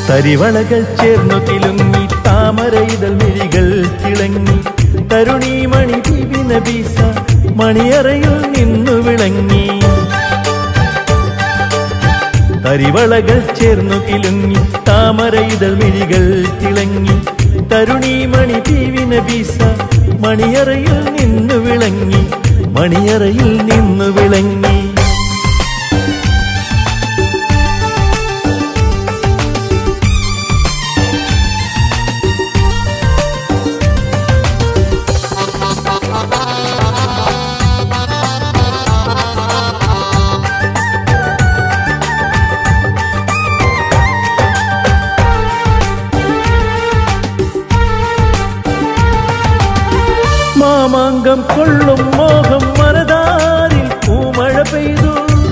തരിവളകൾ ചേർന്നു കിലുങ്ങി താമരയിതൾ മിഴികൾ തിളങ്ങി തരുണീമണി ബീബി നബീസ മണിയറയിൽ നിന്നു വിളങ്ങി തരിവളകൾ ചേർന്നു കിലുങ്ങി താമരയിതൾ മിഴികൾ തിളങ്ങി തരുണീമണി ബീബി നബീസ മണിയറയിൽ നിന്നു വിളങ്ങി മണിയറയിൽ നിന്നു വിളങ്ങി മാമാങ്കം കൊള്ളും മോഹം മനതാരിൽ പൂമഴ പെയ്തു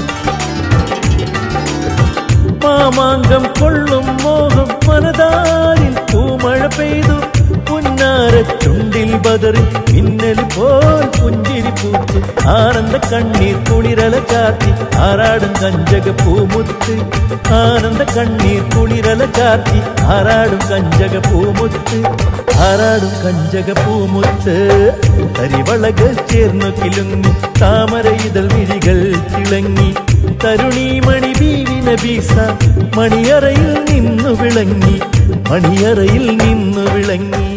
മാമാങ്കം കൊള്ളും മോഹം മനതാരിൽ പൂമഴ പെയ്തു പുന്നാരച്ചുണ്ടിൽ ബദറി മിന്നൽ പോൽ പുഞ്ചിരി പൂത്തു ആനന്ദ കണ്ണീർ കുളിരല ചാർത്തി ആറാടും കഞ്ചക പൂമുത്ത് ആനന്ദ കണ്ണീർ കുളിരല ചാർത്തി ആറാടും കഞ്ചക പൂമുത്ത് ആറാടും കഞ്ചക പൂമുത്ത് തരിവളകൾ ചേർന്നു കിലുങ്ങി താമരയിതൾ മിഴികൾ തിളങ്ങി തരുണീമണി ബീവി നബീസ മണിയറയിൽ നിന്നു വിളങ്ങി മണിയറയിൽ നിന്നു വിളങ്ങി